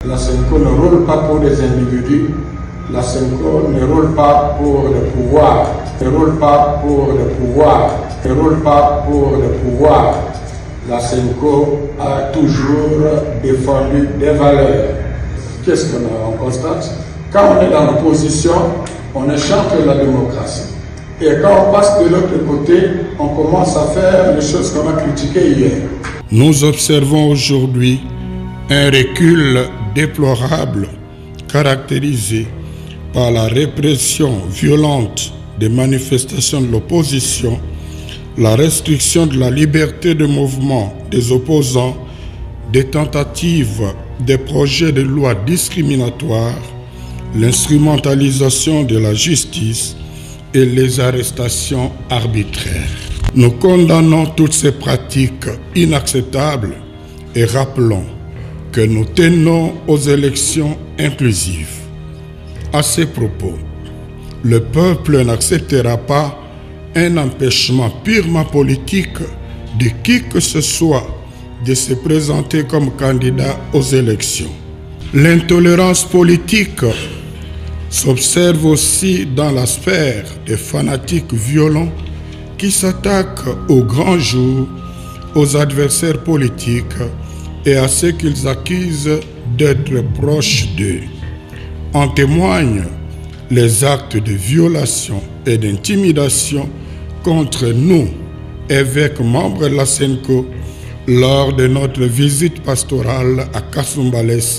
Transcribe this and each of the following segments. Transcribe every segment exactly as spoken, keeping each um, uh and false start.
La SENCO ne roule pas pour des individus, la SENCO ne roule pas pour le pouvoir, ne roule pas pour le pouvoir, ne roule pas pour le pouvoir. La SENCO a toujours défendu des valeurs. Qu'est-ce qu'on constate? Quand on est dans l'opposition, on chante la démocratie. Et quand on passe de l'autre côté, on commence à faire les choses qu'on a critiquées hier. Nous observons aujourd'hui un recul déplorable caractérisé par la répression violente des manifestations de l'opposition, la restriction de la liberté de mouvement des opposants, des tentatives des projets de loi discriminatoires, l'instrumentalisation de la justice et les arrestations arbitraires. Nous condamnons toutes ces pratiques inacceptables et rappelons que nous tenons aux élections inclusives. À ces propos, le peuple n'acceptera pas un empêchement purement politique de qui que ce soit de se présenter comme candidat aux élections. L'intolérance politique s'observe aussi dans la sphère des fanatiques violents qui s'attaquent au grand jour, aux adversaires politiques et à ceux qu'ils accusent d'être proches d'eux. En témoignent les actes de violation et d'intimidation contre nous, évêques membres de la SENCO, lors de notre visite pastorale à Kasumbalesa.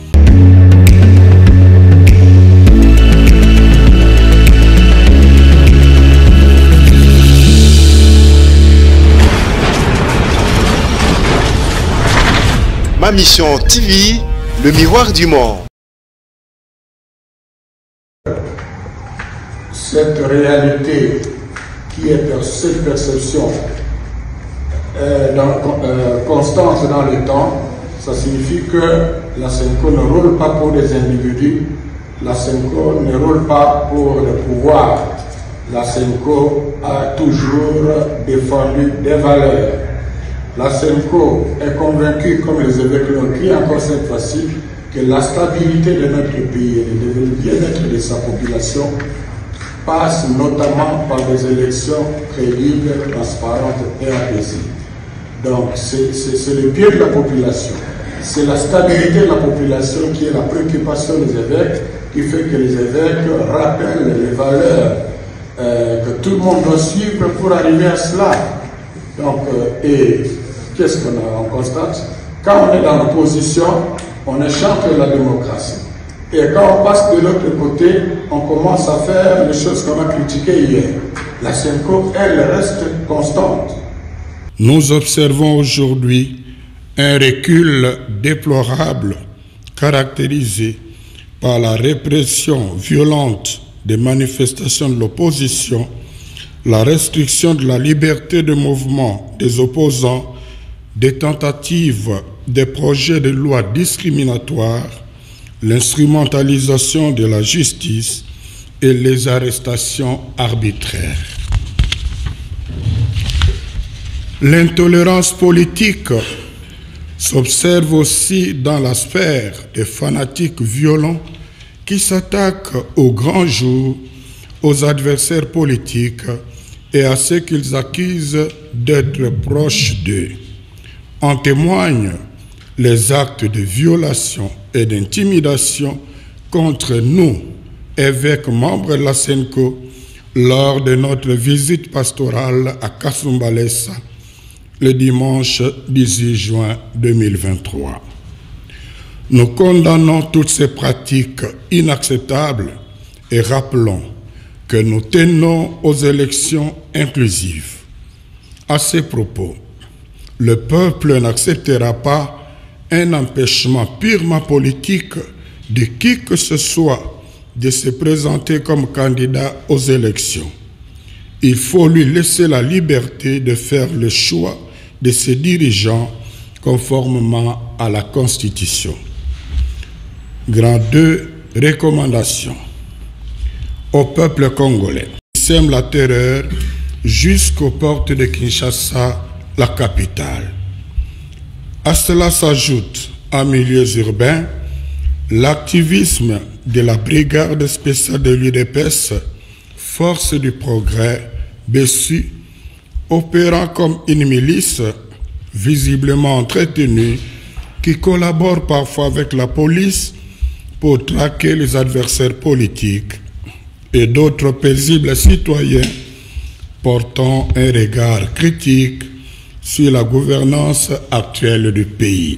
Ma Mission T V, le miroir du monde. Cette réalité qui est cette perception euh, dans, euh, constante dans le temps, ça signifie que la SENCO ne roule pas pour des individus, la SENCO ne roule pas pour le pouvoir. La SENCO a toujours défendu des valeurs. La SENCO est convaincue, comme les évêques l'ont dit encore cette fois-ci, que la stabilité de notre pays et le bien-être de sa population passe notamment par des élections crédibles, transparentes et apaisées. Donc c'est le bien de la population. C'est la stabilité de la population qui est la préoccupation des évêques, qui fait que les évêques rappellent les valeurs euh, que tout le monde doit suivre pour arriver à cela. Donc, euh, et qu'est-ce qu'on constate? Quand on est dans l'opposition, on chante la démocratie. Et quand on passe de l'autre côté, on commence à faire les choses qu'on a critiquées hier. La SENCO, elle, reste constante. Nous observons aujourd'hui un recul déplorable caractérisé par la répression violente des manifestations de l'opposition, la restriction de la liberté de mouvement des opposants, des tentatives des projets de loi discriminatoires, l'instrumentalisation de la justice et les arrestations arbitraires. L'intolérance politique s'observe aussi dans la sphère des fanatiques violents qui s'attaquent au grand jour, aux adversaires politiques et à ceux qu'ils accusent d'être proches d'eux. En témoignent les actes de violation et d'intimidation contre nous, évêques membres de la SENCO, lors de notre visite pastorale à Kasumbalesa le dimanche dix-huit juin deux mille vingt-trois. Nous condamnons toutes ces pratiques inacceptables et rappelons que nous tenons aux élections inclusives. À ces propos, le peuple n'acceptera pas un empêchement purement politique de qui que ce soit de se présenter comme candidat aux élections. Il faut lui laisser la liberté de faire le choix de ses dirigeants conformément à la Constitution. Grand deux, recommandations au peuple congolais. Il sème la terreur jusqu'aux portes de Kinshasa, la capitale. À cela s'ajoute, en milieux urbains, L'activisme de la brigade spéciale de l'U D P S, Force du Progrès, B S U, opérant comme une milice visiblement entretenue qui collabore parfois avec la police pour traquer les adversaires politiques et d'autres paisibles citoyens portant un regard critique sur la gouvernance actuelle du pays.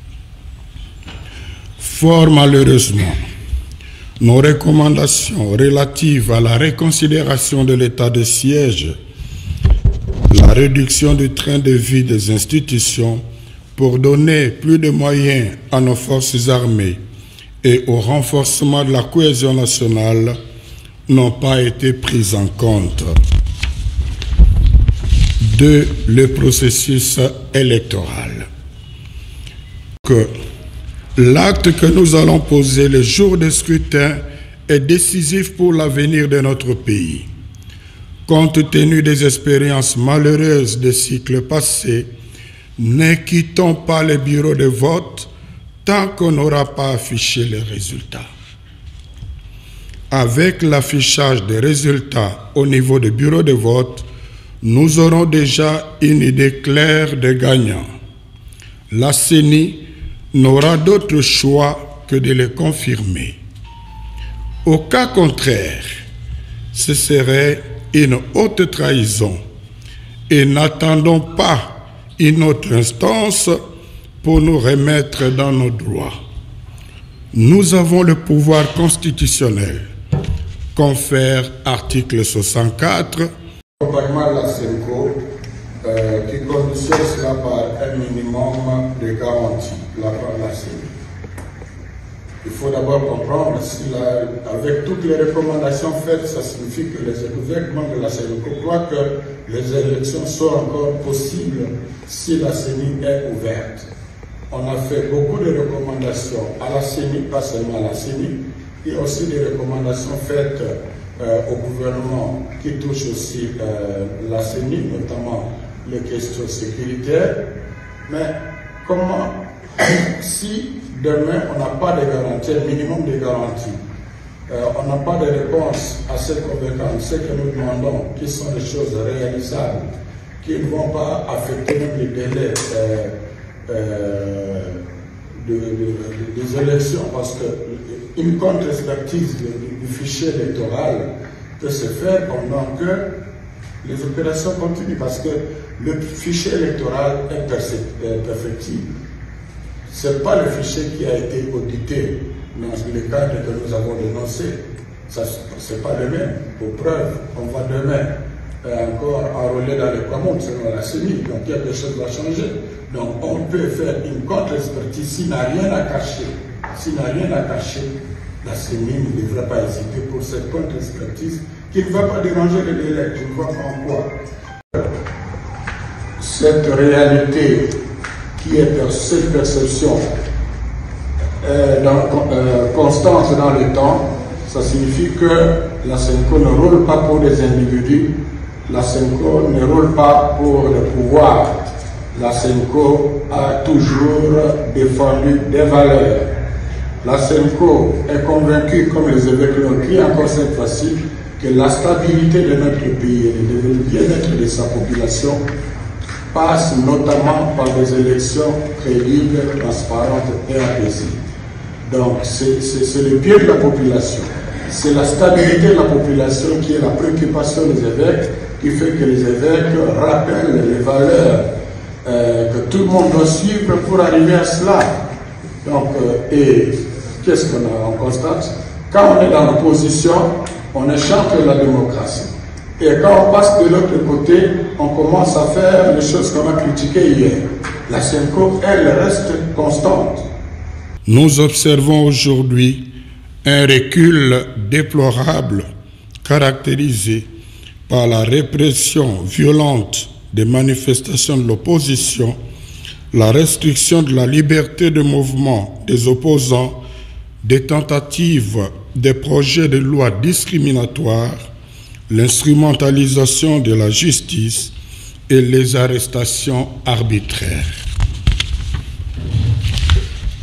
Fort malheureusement, nos recommandations relatives à la reconsidération de l'état de siège, la réduction du train de vie des institutions pour donner plus de moyens à nos forces armées et au renforcement de la cohésion nationale n'ont pas été prises en compte. De le processus électoral. Que l'acte que nous allons poser le jour du scrutin est décisif pour l'avenir de notre pays. Compte tenu des expériences malheureuses des cycles passés, ne quittons pas les bureaux de vote tant qu'on n'aura pas affiché les résultats. Avec l'affichage des résultats au niveau des bureaux de vote, nous aurons déjà une idée claire des gagnants. La C E N I n'aura d'autre choix que de les confirmer. Au cas contraire, ce serait une haute trahison et n'attendons pas une autre instance pour nous remettre dans nos droits. Nous avons le pouvoir constitutionnel, confère article soixante-quatre. L'accompagnement de la SENCO euh, qui conditionne cela par un minimum de garantie, la, la C E N I. Il faut d'abord comprendre si la, avec toutes les recommandations faites, ça signifie que les gouvernements de la SENCO croient que les élections sont encore possibles si la C E N I est ouverte. On a fait beaucoup de recommandations à la C E N I, pas seulement à la C E N I, il y a aussi des recommandations faites euh, au gouvernement qui touchent aussi euh, la C E N I, notamment les questions sécuritaires. Mais comment, si demain on n'a pas de garantie, un minimum de garantie, euh, on n'a pas de réponse assez convaincante, ce que nous demandons, qui sont des choses réalisables, qui ne vont pas affecter même les délais euh, euh, de, de, de, des élections, parce qu'une contre-expertise du, du fichier électoral peut se faire pendant que les opérations continuent, parce que le fichier électoral est perfectible. Ce n'est pas le fichier qui a été audité dans le cadre que nous avons dénoncé. Ce n'est pas le même. Pour preuve, on va demain euh, encore enrôler dans les communes selon la C E N I, donc quelque chose va changer. Donc on peut faire une contre-expertise s'il n'a rien à cacher. S'il n'a rien à cacher, la C E N I ne devrait pas hésiter pour cette contre-expertise qui ne va pas déranger les délais. Je ne vois pas en quoi. Cette réalité qui est cette perception euh, dans, euh, constante dans le temps, ça signifie que la SENCO ne roule pas pour des individus, la SENCO ne roule pas pour le pouvoir. La SENCO a toujours défendu des valeurs. La SENCO est convaincue, comme les évêques l'ont dit encore cette fois-ci, que la stabilité de notre pays et le bien-être de sa population passe notamment par des élections crédibles, transparentes et apaisées. Donc c'est le bien de la population. C'est la stabilité de la population qui est la préoccupation des évêques, qui fait que les évêques rappellent les valeurs euh, que tout le monde doit suivre pour arriver à cela. Donc, euh, et qu'est-ce qu'on on constate? Quand on est dans l'opposition, on échante la démocratie. Et quand on passe de l'autre côté, on commence à faire les choses qu'on a critiquées hier. La SENCO, elle, reste constante. Nous observons aujourd'hui un recul déplorable caractérisé par la répression violente des manifestations de l'opposition, la restriction de la liberté de mouvement des opposants, des tentatives des projets de loi discriminatoires, l'instrumentalisation de la justice et les arrestations arbitraires.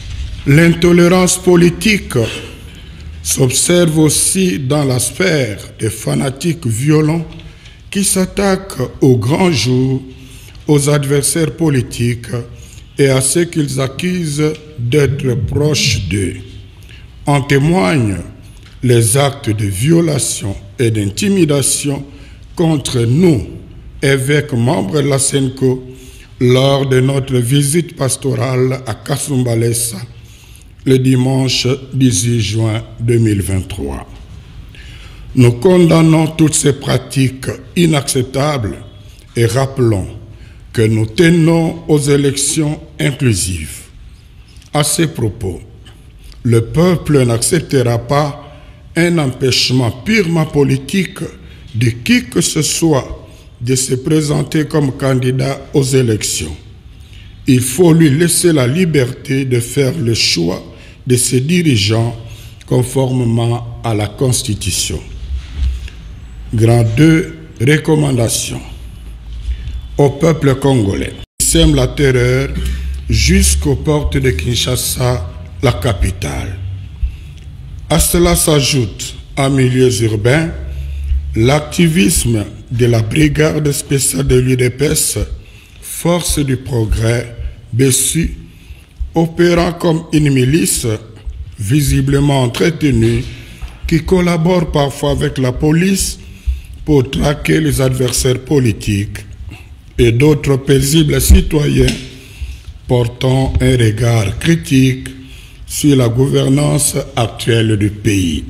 L'intolérance politique s'observe aussi dans la sphère des fanatiques violents qui s'attaquent au grand jour, aux adversaires politiques et à ceux qu'ils accusent d'être proches d'eux. En témoignent les actes de violation et d'intimidation contre nous, évêques membres de la SENCO, lors de notre visite pastorale à Kasumbalesa le dimanche dix-huit juin deux mille vingt-trois. Nous condamnons toutes ces pratiques inacceptables et rappelons que nous tenons aux élections inclusives. À ces propos, le peuple n'acceptera pas un empêchement purement politique de qui que ce soit de se présenter comme candidat aux élections. Il faut lui laisser la liberté de faire le choix de ses dirigeants conformément à la Constitution. Grand deux, recommandations au peuple congolais qui sème la terreur jusqu'aux portes de Kinshasa, la capitale. À cela s'ajoute, en milieux urbains, l'activisme de la brigade spéciale de l'U D P S, Force du Progrès, B S U, opérant comme une milice visiblement entretenue qui collabore parfois avec la police pour traquer les adversaires politiques et d'autres paisibles citoyens portant un regard critique sur la gouvernance actuelle du pays.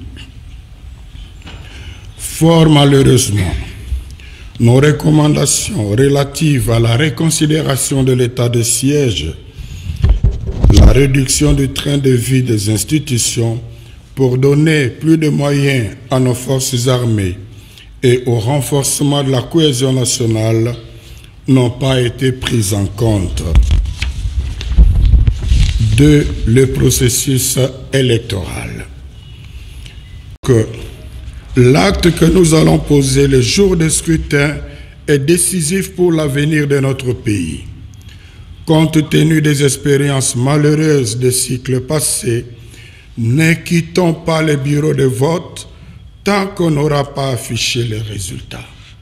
Fort malheureusement, nos recommandations relatives à la reconsidération de l'état de siège, la réduction du train de vie des institutions pour donner plus de moyens à nos forces armées et au renforcement de la cohésion nationale n'ont pas été prises en compte. Deux, le processus électoral. Que l'acte que nous allons poser le jour du scrutin est décisif pour l'avenir de notre pays. Compte tenu des expériences malheureuses des cycles passés, ne quittons pas les bureaux de vote tant qu'on n'aura pas affiché les résultats.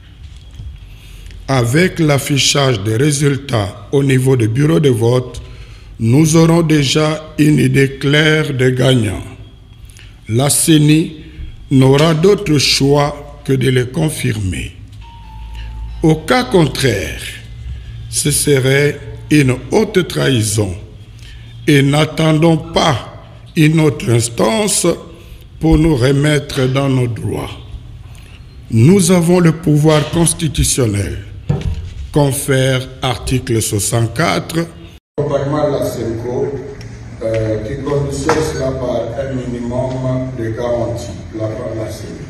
Avec l'affichage des résultats au niveau des bureaux de vote, nous aurons déjà une idée claire des gagnants. La C E N I n'aura d'autre choix que de les confirmer. Au cas contraire, ce serait une haute trahison et n'attendons pas une autre instance pour nous remettre dans nos droits. Nous avons le pouvoir constitutionnel, confère article soixante-quatre. L'accompagnement de la SENCO euh, qui conditionne cela par un minimum de garantie, la, la C E N I.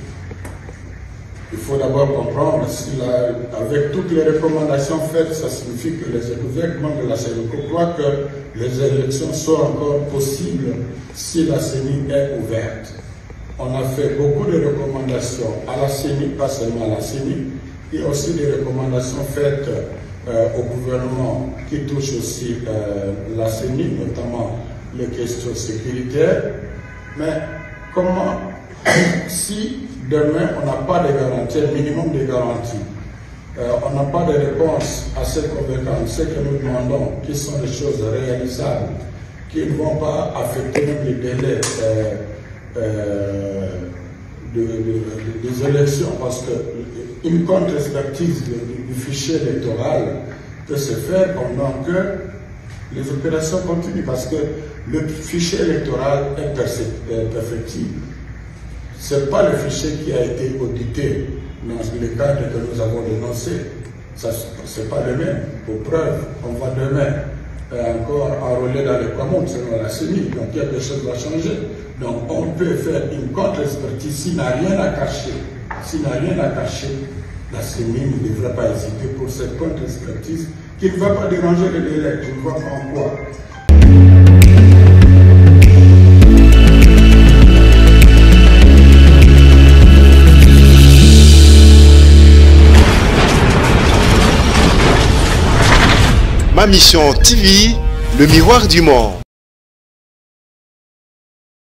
Il faut d'abord comprendre si la, avec toutes les recommandations faites, ça signifie que les évêques membres de la SENCO croient que les élections sont encore possibles si la C E N I est ouverte. On a fait beaucoup de recommandations à la C E N I, pas seulement à la C E N I, et aussi des recommandations faites euh, au gouvernement qui touchent aussi euh, la C E N I, notamment les questions sécuritaires. Mais comment, si demain on n'a pas de garantie, un minimum de garantie, euh, on n'a pas de réponse assez convaincante, ce que nous demandons, qui sont des choses réalisables, qui ne vont pas affecter même les délais euh, euh, de, de, de, des élections, parce qu'une contre-expertise du, du fichier électoral peut se faire pendant que les opérations continuent, parce que le fichier électoral est perfectible. Ce n'est pas le fichier qui a été audité dans le cadre que nous avons dénoncé. Ce n'est pas le même. Pour preuve, on va demain euh, encore enrôler dans les communes selon la C E N I. Donc quelque chose va changer. Donc on peut faire une contre-expertise s'il n'a rien à cacher. S'il n'a rien à cacher, la C E N I ne devrait pas hésiter pour cette contre-expertise qui ne va pas déranger les délais. Je ne vois pas en quoi. Ma mission T V, le miroir du monde.